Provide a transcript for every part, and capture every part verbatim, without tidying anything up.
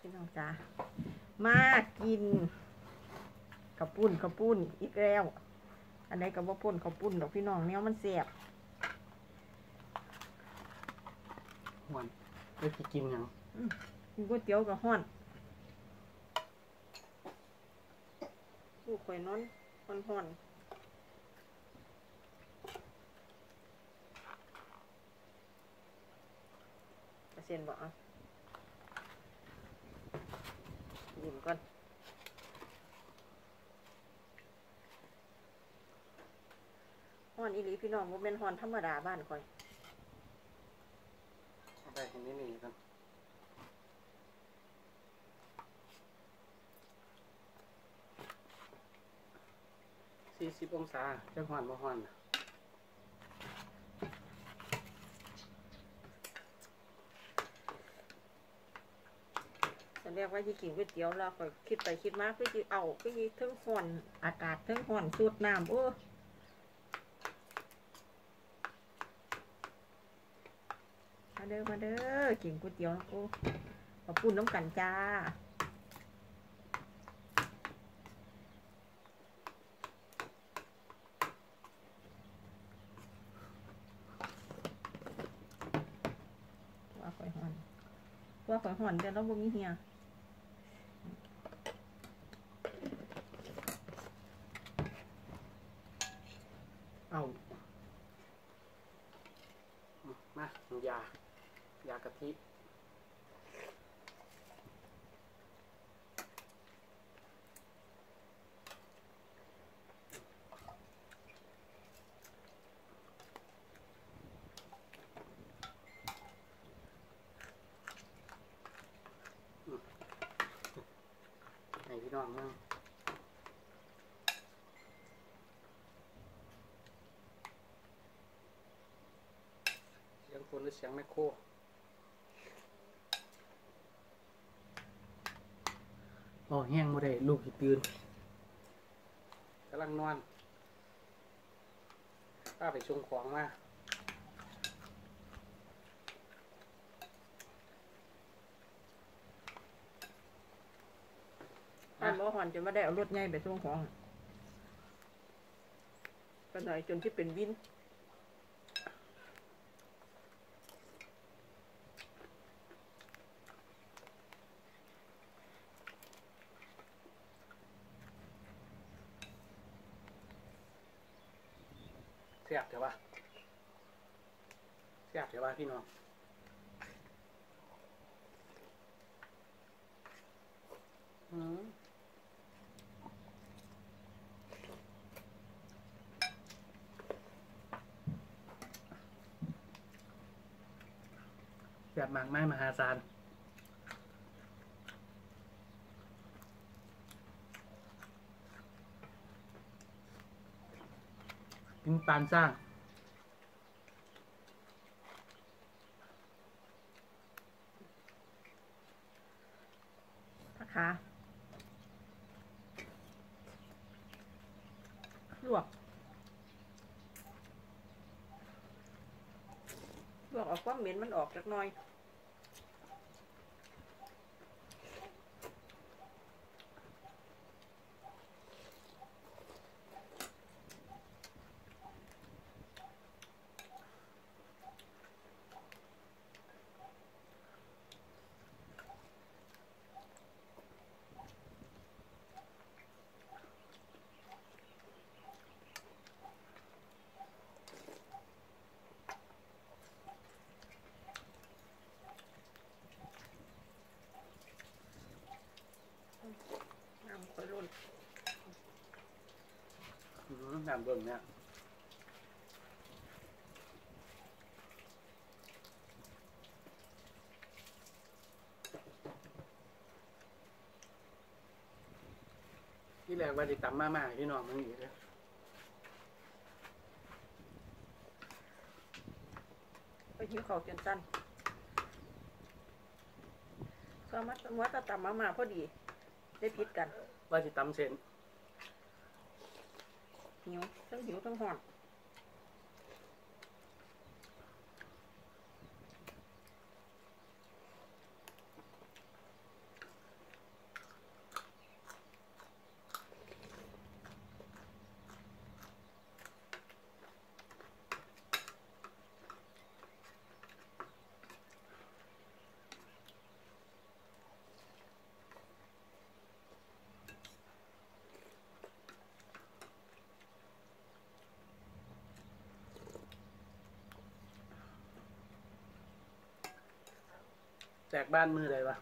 พี่น้องจ้ามากินข้าวปุ้นข้าวปุ้นอีกแล้วอันไหนกับว่าปุ้นข้าวปุ้นดอกพี่น้องเนี้ยมันแซ่บห้อนไม่ไปกินยังกินก๋วยเตี๋ยวกับห้อนลูกข่อยนอนห้อนห้อนเส้นบอกอ่ะยิ้มก่อนห้อนอีหลีพี่น้องบ่เป็นห้อนธรรมดาบ้านข่อยได้เห็นนี่นี่กันสี่สิบองศาจะห้อนบ่ห้อนเรียกว่าที่กินก๋วยเตี๋ยวแล้วก็คิดไปคิดมาคือที่เอาคือที่ทั้งห่อนอากาศทั้งห่อนสูดน้ำโอ้มาเด้อมาเด้อกินก๋วยเตี๋ยวโอ้ขอบคุณน้ำกันจ้าว่าข่อยห่อนว่าข่อยห่อนแต่เราบ่มีเหี่ยเอามายายากะทิให้พี่น้องมึงเสียงคนหรือเสียงแมคโครโอ้แห้งบ่ได้ลูกตื่นกำลังนอนป้าไปชงของมาท่านบ่ห่อนจนมาได้เอารถใหญ่ไปส่งของก็หน่อยจนที่เป็นวินเสียบเดี๋ยวว่าเสียบเดี๋ยวว่าพี่น้องอืมเสียบมากไม้มหาศาลกินปานสร้างผักขาลวกลวกเอาความเหม็นมันออกจักหน่อยน้ำค่อยล้นน้ำเบิ่มเนี่ยที่แรกว่าจะตำมาม่าพี่น้องมันอยู่เลยไปหิวข้าวจนตันก็มัดวัดตะตำมามาพอดีได้พิษกันว่าจะตำเส้นหิวทั้งหิวทั้งห่อนอตกบ้านมือใดวะ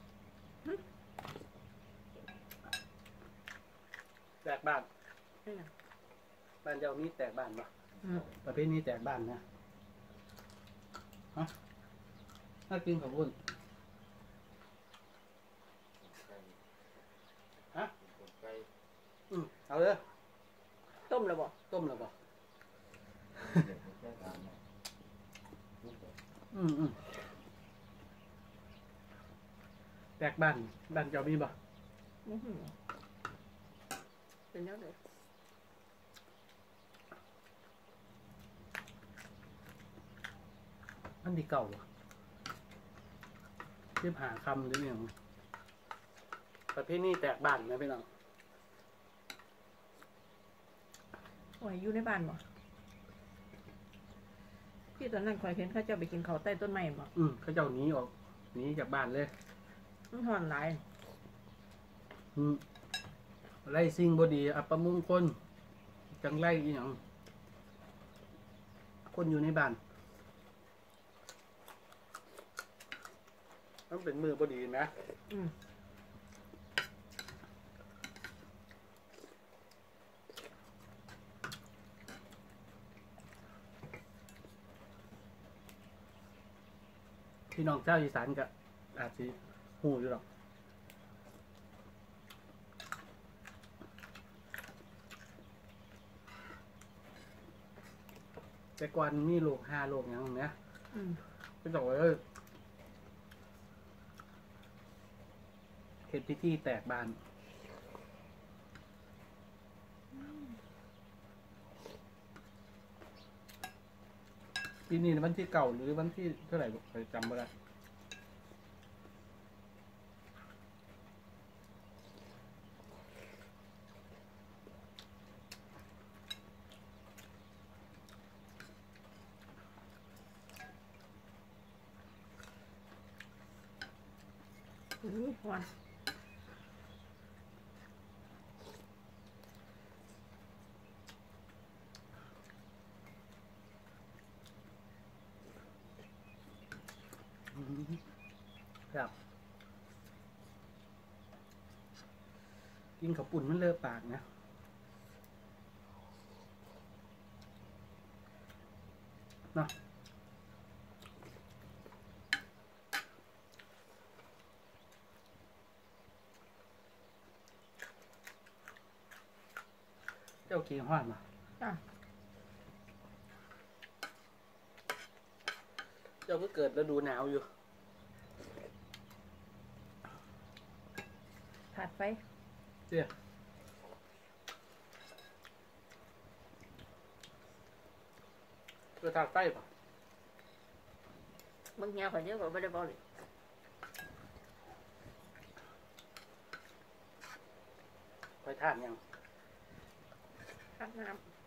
แตกบ้านนี่ไงบ้านเจ้ามีแตกบ้านปะอืมประเภทนี้แตกบ้านนะฮะถ้ากินข้าวปุ้นฮะอืมเอาเลยต้มแล้วบ่ต้มแล้วปะอืมอืมแตกบ้านบ้านเจ้ามีปะอื้อหือเป็นยังไงอันที่เก่าอะที่หาคำหรืออย่างประเภทนี้แตกบ้านนะพี่น้องโอ้ยอยู่ในบ้านบ่ที่ตอนนั้นคอยเห็นเขาเจ้าไปกินข้าวใต้ต้นไม้บ่อืมเขาเจ้าหนีออกหนีจากบ้านเลยมันหอนหลายอืมไล่สิ่งบดีอัปมงคลจังไล่อีหยังคนอยู่ในบ้านมันเป็นมือบดีไหมอืมพี่น้องเจ้าวอีสานก็อาจจะหูอยู่หรอกแต่ก่อนมีโลกห้าโลกอย่างเนี้ยอืมก็จะบอกว่าเอ้ยเฮ็ดพิธีแตกบ้านปีนี้วันที่เก่าหรือวันที่เท่าไหร่ลูกจำไม่ได้อุ้ยหอนอืมครับกินข้าวปุ่นมันเลอะปากนะเนาะเจ้ากินห้อนมาจ้ะเจ้าก็เกิดฤดูหนาวอยู่ถาดไฟเจ้าเกิดทางใต้ปะมึงเหี่ยวข่อยเดียวก็ไม่ได้บอกเลยคอยทานยังทาดน้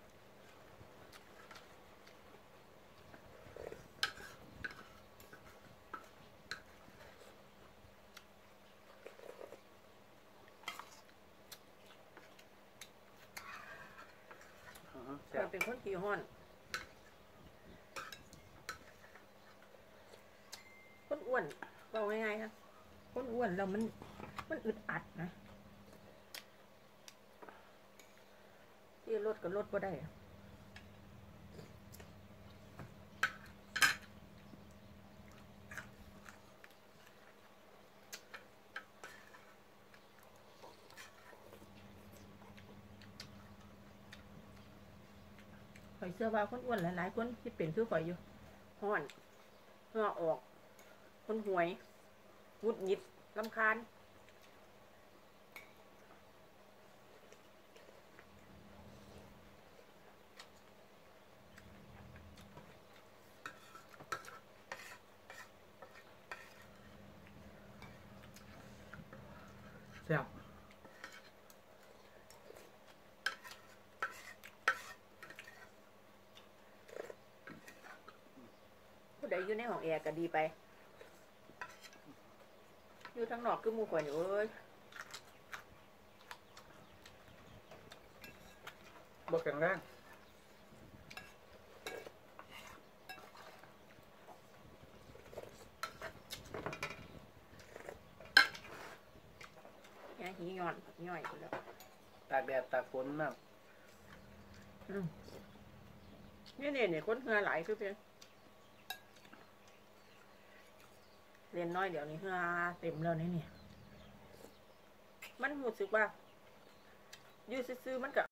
อือฮึำแซ่ข่อบ ยเป็นคนขี้ห้อน คนอ้วนบอกง่ายๆนะคนอ้วนแล้วมัน มันอึดอัดนะที่รถก็รถก็ได้อะข่อยเชื่อว่าคนอ้วนหลายๆคนที่เป็นคือข่อยอยู่ห้อนเหงื่อออก คนหวยหงุดหงิดรำคาญแซ่บผู้ใดอยู่ในห้องแอร์ก็ดีไป อยู่ทางนอกคือหมู่ข่อยนี่เอ้ยบ่แข็งแรงหีย้อนย่อยไปแล้วตากแดดตากฝนมากอืมนี่เนี่ยเนี่ยคนเหือหลายคือเพียงเรียนน้อยเดี๋ยวนี้เหือเต็มแล้วนี่เนี่ยมันรู้สึกว่าอยู่ซื่อๆมันก็